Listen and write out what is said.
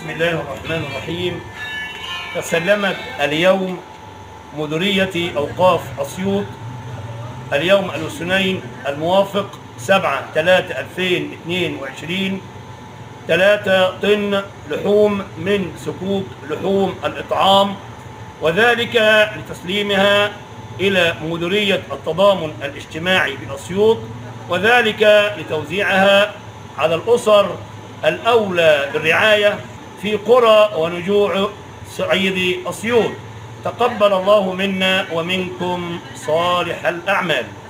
بسم الله الرحمن الرحيم. تسلمت اليوم مديرية أوقاف أسيوط اليوم الاثنين الموافق 7/3/2022 3 طن لحوم من سكوك لحوم الإطعام، وذلك لتسليمها إلى مديرية التضامن الاجتماعي بأسيوط، وذلك لتوزيعها على الأسر الأولى بالرعاية في قرى ونجوع صعيد أسيوط. تقبل الله منا ومنكم صالح الأعمال.